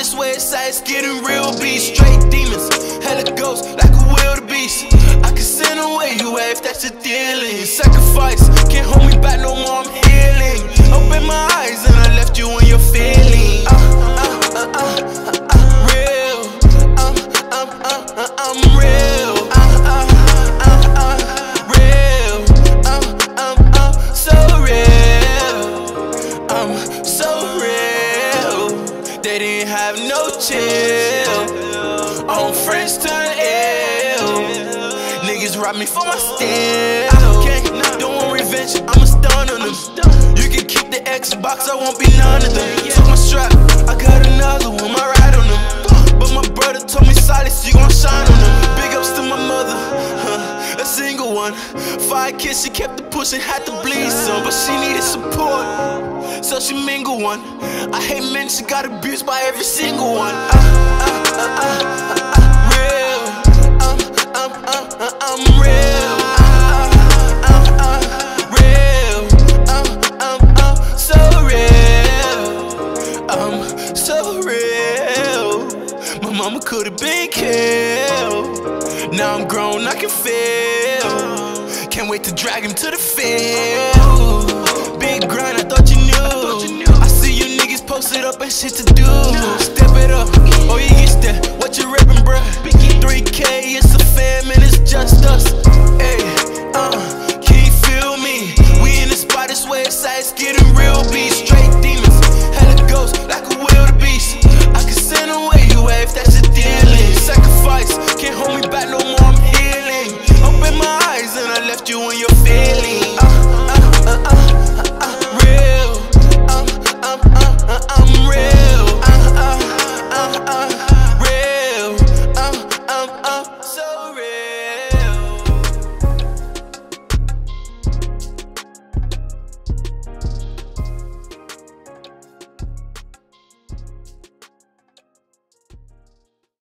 swear it's getting real beast. Straight demons, hella ghosts, like a wildebeest. I can send away you if that's your dealing. Sacrifice, can't hold me back no more, I'm healing. Open my eyes and I left you in your feelings. Real, I'm real. Real, so real. So real. They didn't have no chill. On friends turn ill. Niggas rob me for my steal. Don't want revenge, I'ma stun on them. You can keep the Xbox, I won't be none of them. Took my strap, I got another one, I ride on them. But my brother told me Silas, you gon' shine on them. Big ups to my mother, a single one. 5 kids, she kept the pushing, had to bleed some. But she needed support, so she mingle one. I hate men, she got abused by every single one. Real, I'm real. So real. My mama could've been killed. Now I'm grown, I can feel. Can't wait to drag him to the field. Big grind, I thought you knew. I see you niggas posted up and shit to do. Step it up, oh you get that. What you reppin', bruh? 3K, it's a fam and it's just us. Ay.